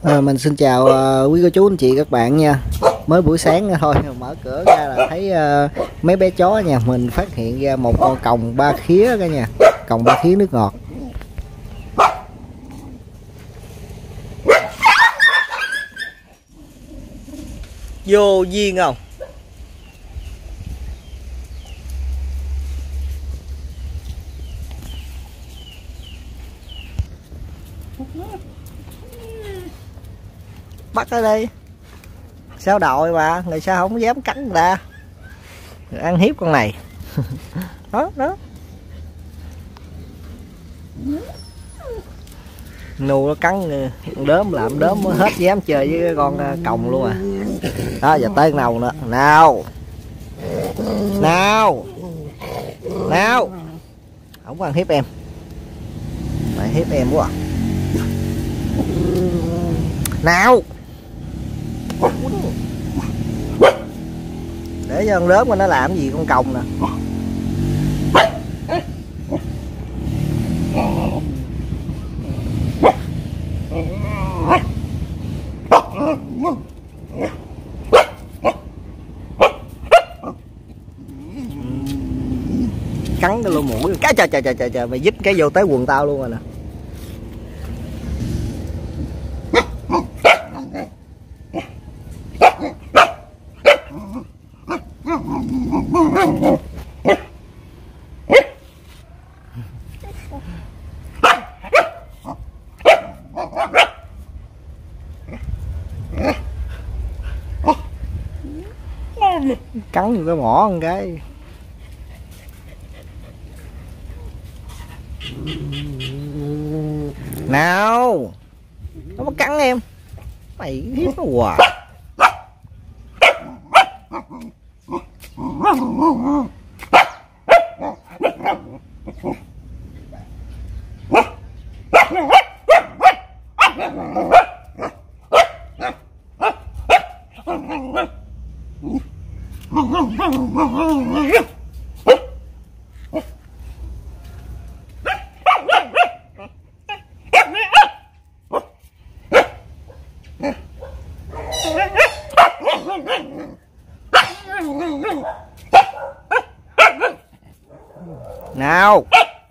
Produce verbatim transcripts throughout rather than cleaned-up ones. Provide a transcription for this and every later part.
À, mình xin chào uh, quý cô chú anh chị các bạn nha. Mới buổi sáng thôi mở cửa ra là thấy uh, mấy bé chó nha. Mình phát hiện ra một con còng ba khía cả nha. Còng ba khía nước ngọt. Vô duyên không? Bắt ở đây. Sao đội mà người sao không dám cắn người ta. Ăn hiếp con này. Đó đó. Nù nó cắn đớm làm đớm hết dám chơi với cái con còng luôn à. Đó giờ tới nào nữa. Nào. Nào. Nào. Không có ăn hiếp em. Mày hiếp em quá à. Nào. Để cho con đớm mà nó làm gì con còng nè. Cắn cái lỗ mũi cái trời trời trời trời trời mày dít cái vô tới quần tao luôn rồi nè. Cắn vô cái mỏ một cái. Nào. Nó có cắn em. Mày hiếp nó hoài. Nào.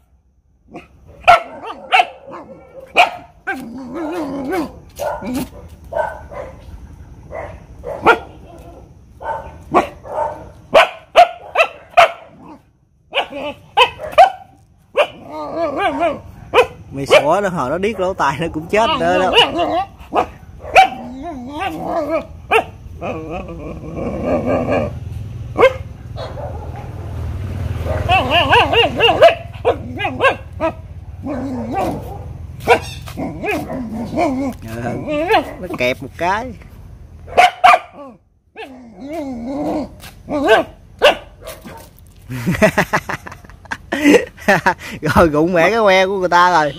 Mày sủa nó hồi nó điếc lỗ tai nó cũng chết nữa đâu. À, nó kẹp một cái. Rồi gụng mẹ cái que của người ta rồi.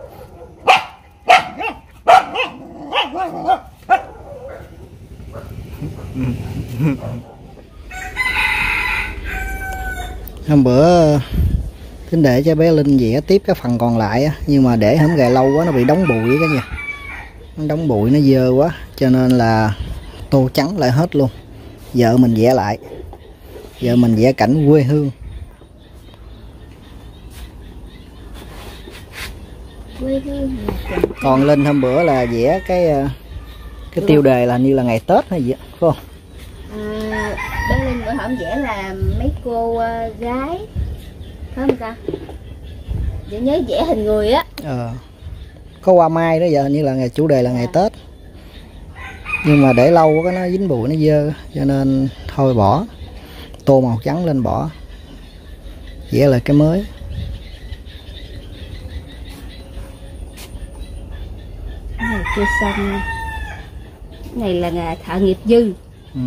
Hôm bữa tính để cho bé Linh vẽ tiếp cái phần còn lại á, nhưng mà để không gài lâu quá nó bị đóng bụi cả nhà. Nó đóng bụi nó dơ quá cho nên là tô trắng lại hết luôn. Vợ mình vẽ lại. Vợ mình vẽ cảnh quê hương. Quê hương. Còn Linh hôm bữa là vẽ cái cái tiêu đề là như là ngày Tết hay gì phải không? À, bé Linh bữa hổm vẽ là mấy cô uh, gái phải không ta? Để nhớ vẽ hình người á. Ờ. Có hoa mai đó giờ như là ngày chủ đề là ngày Tết. Nhưng mà để lâu quá nó dính bụi nó dơ cho nên thôi bỏ. Tô màu trắng lên bỏ. Vẽ lại cái mới. Cái này chưa xong. Cái này là ngày thợ nghiệp dư. Ừ.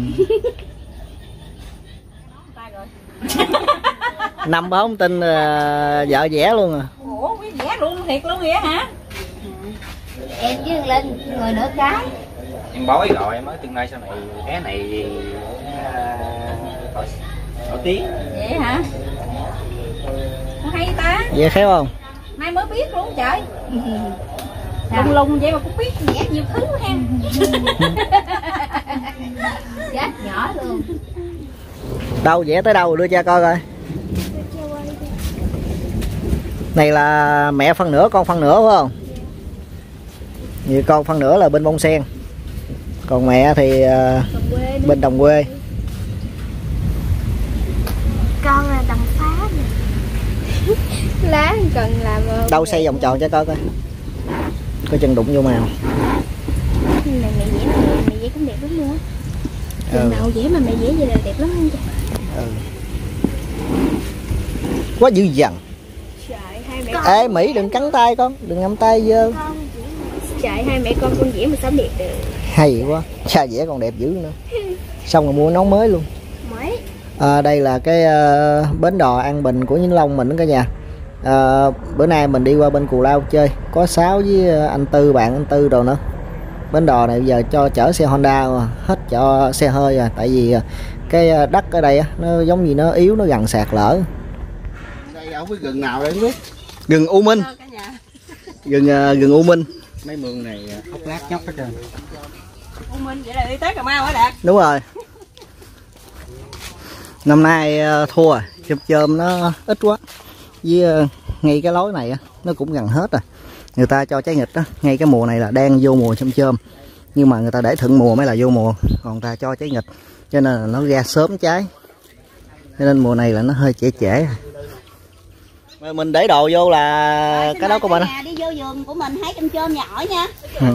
Năm bữa không tin uh, vợ vẽ luôn à. Ủa quý vẽ luôn thiệt luôn vậy hả? Em với Linh người nửa cái. Em bói rồi em nói tương lai sau này cái này nổi tiếng. Vậy hả? Nó hay ta. Vậy khéo không? Nay mới biết luôn trời. Lung lung vậy mà cũng biết vẽ nhiều thứ ha. Chết nhỏ luôn. Đâu vẽ tới đâu đưa cha coi coi. Này là mẹ phân nửa con phân nửa phải không? Như con phân nửa là bên bông sen, còn mẹ thì uh, bên đồng quê. Con là đồng phá nè. Lá cần làm đâu xây vòng tròn cho coi coi, có chân đụng vô màu. Này mẹ vẽ mẹ, mẹ vẽ cũng đẹp lắm luôn á. Lần đầu vẽ mà mẹ vẽ vậy là đẹp lắm không chị? Ừ. Quá dữ dằn. Ê Mỹ đừng cắn tay con, đừng ngâm tay dơ. Trời, hai mẹ con con vẽ mà sao đẹp được. Hay quá, cha vẽ còn đẹp dữ nữa. Xong rồi mua nón mới luôn. Mới. À, đây là cái uh, bến đò An Bình của Vĩnh Long mình đó cả nhà. À, bữa nay mình đi qua bên Cù Lao chơi, có Sáu với anh Tư, bạn anh Tư rồi nữa. Bến đò này bây giờ cho chở xe Honda mà, hết cho xe hơi rồi, tại vì cái đất ở đây nó giống như nó yếu, nó gần sạt lở. Đây ở cái rừng nào đây không biết. Rừng U Minh. Rừng uh, rừng U Minh. Mấy mương này ốc lát nhóc hết trơn. U Minh vậy là đi tới Cà Mau hả Đạt? Đúng rồi. Năm nay uh, thua, chôm chôm nó ít quá. Với uh, ngay cái lối này uh, nó cũng gần hết rồi. Người ta cho trái nghịch đó, ngay cái mùa này là đang vô mùa chôm chôm. Nhưng mà người ta để thuận mùa mới là vô mùa, còn người ta cho trái nghịch cho nên là nó ra sớm trái. Cho nên mùa này là nó hơi trễ trễ. Mình để đồ vô là rồi, cái đó của mình. Đi vô vườn của mình hái chôm chôm nhà ổi nha. Ừ.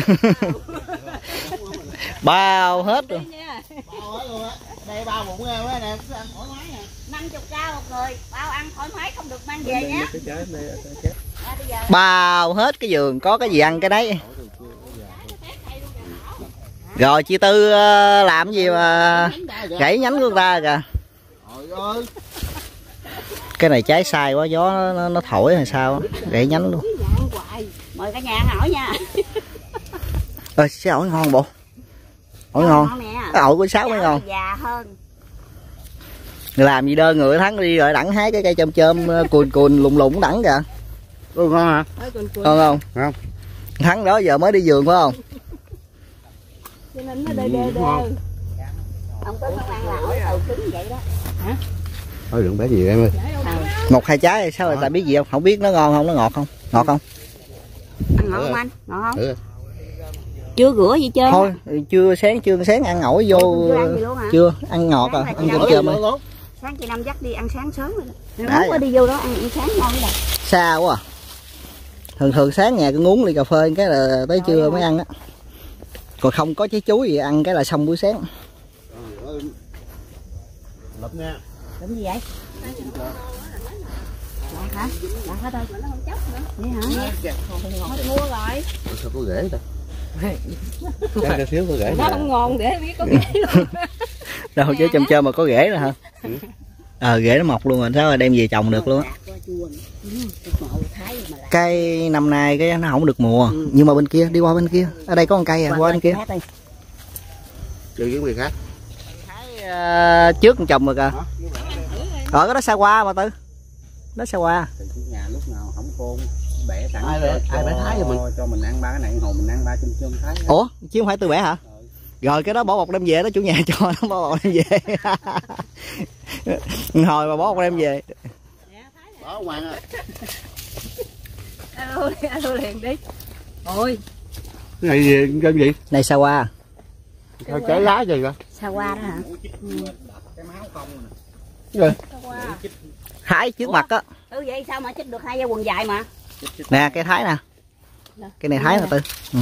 Bao hết rồi. Bao hết luôn á. Đây bao bụng ra mấy anh em cứ ăn thoải mái nè. năm mươi ca một người, bao ăn thoải mái không được mang về nhé. Bao hết cái vườn, có cái gì ăn cái đấy. Rồi chị Tư làm gì mà gãy nhánh của người ta kìa. Trời ơi. Cái này trái sai quá, gió nó, nó thổi hay sao gãy nhánh luôn. Mời cả nhà ăn ổi nha. Ơi sao ổi ngon bộ. Ổi ngon. Cái ổi của Sáu mới ngon. Già hơn. Làm gì đơn người thắng đi rồi đặng hái cái cây chôm chôm cùn cùn lùng lùng đẳng kìa. Ừ, ngon hả? Ngon không? Không. Thắng đó giờ mới đi vườn phải không? Cho nên nó đê đê đê. Ông có không ăn là ổi từ cứng vậy đó. Hả? Thôi đừng bé gì em ơi. Một hai trái thì sao người ta biết gì không? Không biết nó ngon không, nó ngọt không? Ngọt không? Ăn ngọt không anh? Ngọt không? Ừ. Chưa rửa gì trơn. Thôi, chưa sáng chưa sáng ăn ổi vô. Chưa ăn gì luôn hả? Chưa, ăn ngọt à, ăn chôm chôm thôi. Sáng chị Năm dắt đi ăn sáng sớm rồi. Nóng quá đi vô đó ăn, ăn sáng ngon rồi. Xa quá à. Thường thường sáng nhà cứ uống ly cà phê cái là tới trưa mới ăn á. Còn không có trái chuối gì ăn cái là xong buổi sáng. Lụm nha. Lụm gì vậy? Đạt hả? Đạt hả thôi? Nó không chốc nữa. Vậy hả? Thôi mua rồi. Sao có rễ ta? Cái cái xíu có rễ. Nó không ngon để biết có rễ luôn. Đâu chứ chôm chôm mà có rễ nữa hả? Ờ à, rễ nó mọc luôn rồi, sao mà đem về trồng được luôn á. Cây năm nay cái nó không được mùa, ừ. Nhưng mà bên kia đi qua bên kia, ở đây có một cây à, qua, qua bên kia. Trừ những người khác. Thái uh, trước trồng rồi kìa. Ở cái đó xa qua mà Tư. Đó xa qua. Nhà lúc nào không khôn bẻ sẵn ai bẻ, ai bẻ thái cho mình cho mình ăn ba cái này hồi mình ăn ba chôm chôm thái. Ủa, chứ không phải Tư bẻ hả? Ừ. Rồi cái đó bỏ bọc đem về đó, chủ nhà cho nó bỏ bọc đem về. Hồi mà bỏ bọc đem về. Bỏ ngoài rồi. Alo, alo liền đi. Ôi. Cái này gì cái gì? Này sao qua? Cái trái lá gì vậy? Sao qua đó hả? Rồi. Thái trước Ủa? Mặt á. Ừ vậy sao mà chích được hai dây quần dài mà. Nè cái thái nè. Cái này thái nè Tư. Ừ.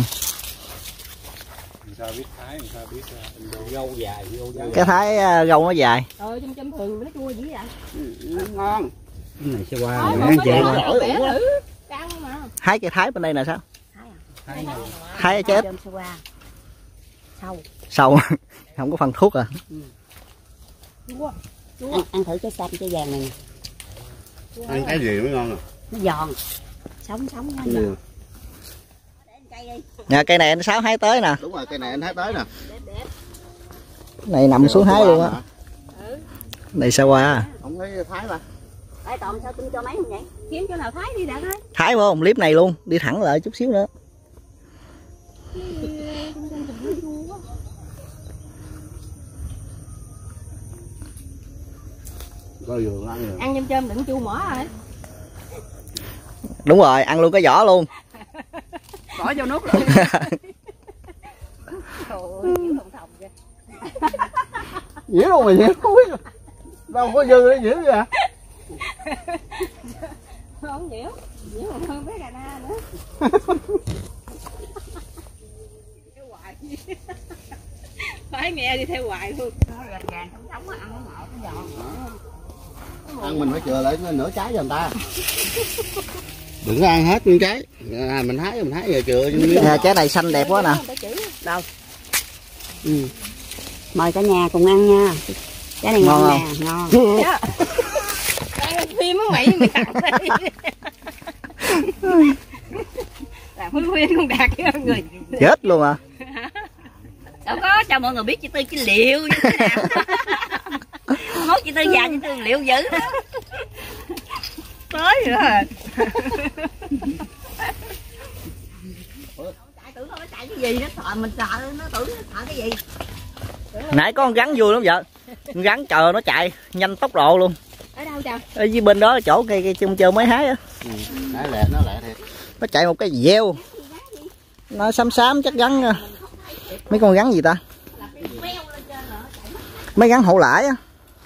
Sao biết thái, sao biết gâu dài, gâu dài. Cái thái gâu nó dài. Ờ trong châm thường nó chua dữ vậy. Ừ, ngon. Cái này sẽ qua mẹ chị mà. Thái cây thái bên đây nè sao? Thái à? Thái chết. Sâu. Sâu. Không có phân thuốc à. Ừ. Chua. Chua. Ăn, ăn thử trái xanh trái vàng này nè. Ăn cái gì mới ngon à? Nó giòn. Sống sống nó giòn. Nè cây này anh Sáu hái tới nè. Đúng rồi, cây này anh hái tới nè. Này nằm xuống hái luôn á. Ừ. Này sao qua? Không thấy thái mà. Ê Toàn sao tin cho mấy không vậy? Kiếm chỗ nào thái đi đã thôi. Thái phải không? Clip này luôn, đi thẳng lại chút xíu nữa. Coi vừa ăn rồi. Ăn chôm chôm đựng chua mỏ rồi. Đúng rồi, ăn luôn cái vỏ luôn. Bỏ vô nước luôn. Trời ơi, nhiễu thòng thòng kìa. Nhiễu luôn mà nhiễu cuối. Đâu có dư để nhiễu vậy? Không nhiễu. Nhiễu còn hơn bé gà na nữa. Theo hoài. Phải nghe đi theo hoài luôn. Gà gà sống sống ăn nó ngọt nó giòn. Ăn mình phải chừa lại nửa trái cho người ta. Đừng có ăn hết nguyên trái. À, mình hái mình hái rồi chừa. À, trái này xanh đẹp quá nè. Đâu? Ừ. Mời cả nhà cùng ăn nha. Trái này ngon, ngon nè, ngon. Ăn phim á mày mày tặng đây. Làm khuyên khuyên con Đạt với mọi người. Chết luôn à. Đâu có cho mọi người biết chị Tư chị liệu như thế nào. Mốt chị Tư già chị Tư liệu dữ đó. Tới rồi. Chạy tưởng nó chạy cái gì nó sợ mình sợ nó tưởng nó sợ cái gì. Nãy có con rắn vui lắm vợ. Con rắn chờ nó chạy nhanh tốc độ luôn. Ở đâu trời? Ở dưới bên đó chỗ cây cây chung chơi mới hái á. Ừ, nó lẹ nó lẹ thiệt. Nó chạy một cái gieo. Nó xám xám chắc rắn. Mấy con rắn gì ta? Mấy rắn hậu lãi á.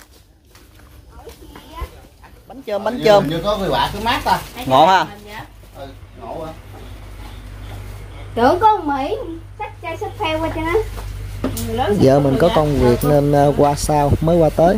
Bánh chôm bánh chôm. Như có người quạt cứ mát ta. Ngộ ha. Ừ, ngộ hả? Tưởng có con Mỹ xách chai xách theo qua cho nó. Giờ mình có công việc nên uh, qua sau mới qua tới.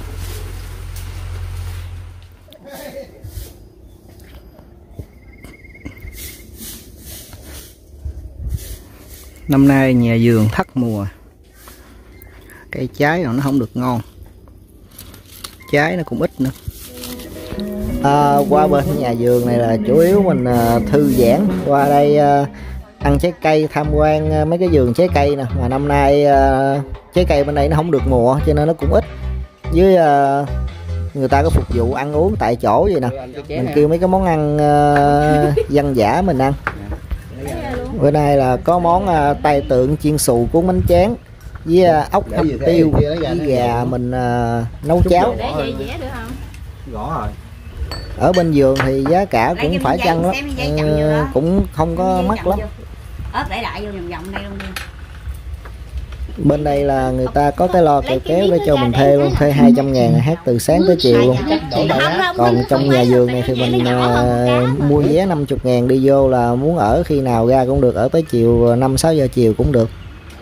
Năm nay nhà vườn thất mùa, cây trái rồi nó không được ngon, trái nó cũng ít nữa. À, qua bên nhà vườn này là chủ yếu mình uh, thư giãn, qua đây uh, ăn trái cây, tham quan uh, mấy cái vườn trái cây nè. Mà năm nay uh, trái cây bên đây nó không được mùa cho nên nó cũng ít. Với uh, người ta có phục vụ ăn uống tại chỗ vậy nè, mình kêu mấy cái món ăn uh, dân dã mình ăn. Bữa nay là có món uh, tay tượng chiên xù cuốn bánh tráng với uh, ốc hấp tiêu với gà mình uh, nấu cháo. Để vậy dễ được không? Gõ rồi. Ở bên vườn thì giá cả cũng phải chăng lắm, uh, cũng không có mắc lắm. Ớt để lại vô vòng vòng đây luôn đi. Bên đây là người ta có cái lo kẹo kéo để cho mình thuê luôn, thuê hai trăm ngàn hát từ sáng tới chiều luôn. Còn trong nhà vườn này thì mình uh, mua vé năm mươi ngàn đi vô, là muốn ở khi nào ra cũng được, ở tới chiều năm sáu giờ chiều cũng được.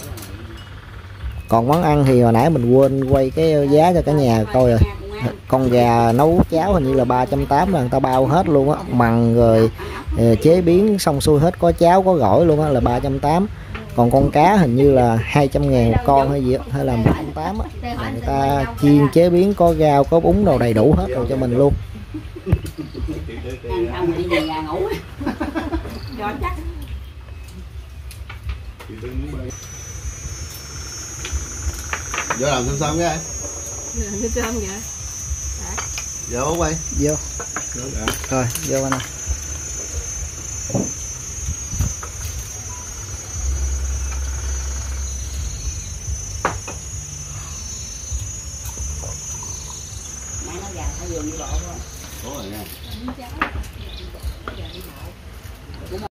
Còn món ăn thì hồi nãy mình quên quay cái giá cho cả nhà coi rồi. Con gà nấu cháo hình như là ba trăm tám mươi, là người ta bao hết luôn á, mằn rồi chế biến xong xuôi hết, có cháo có gỏi luôn á, là ba trăm tám mươi. Còn con cá hình như là hai trăm ngàn một con hay gì đó, hay là một trăm tám mươi á, là người ta chiên chế biến có rau có bún đồ đầy đủ hết rồi cho mình luôn. Vô làm xăm xăm cái. Làm cái cơm vậy. Vô quay. Vô. Rồi, vô anh ơi.